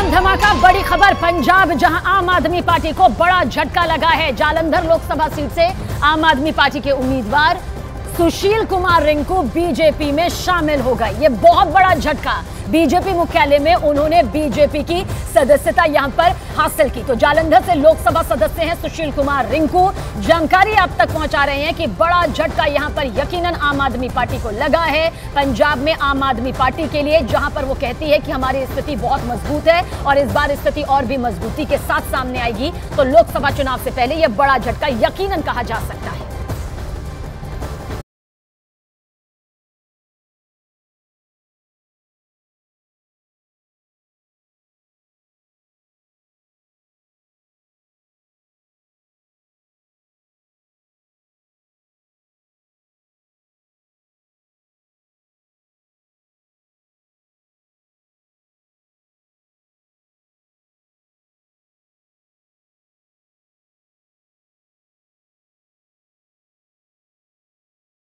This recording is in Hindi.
धमाका, बड़ी खबर पंजाब, जहां आम आदमी पार्टी को बड़ा झटका लगा है। जालंधर लोकसभा सीट से आम आदमी पार्टी के उम्मीदवार सुशील कुमार रिंकू बीजेपी में शामिल हो गए। ये बहुत बड़ा झटका। बीजेपी मुख्यालय में उन्होंने बीजेपी की सदस्यता यहां पर हासिल की। तो जालंधर से लोकसभा सदस्य हैं सुशील कुमार रिंकू। जानकारी आप तक पहुंचा रहे हैं कि बड़ा झटका यहां पर यकीनन आम आदमी पार्टी को लगा है। पंजाब में आम आदमी पार्टी के लिए, जहां पर वो कहती है कि हमारी स्थिति बहुत मजबूत है और इस बार स्थिति और भी मजबूती के साथ सामने आएगी, तो लोकसभा चुनाव से पहले यह बड़ा झटका यकीनन कहा जा सकता है।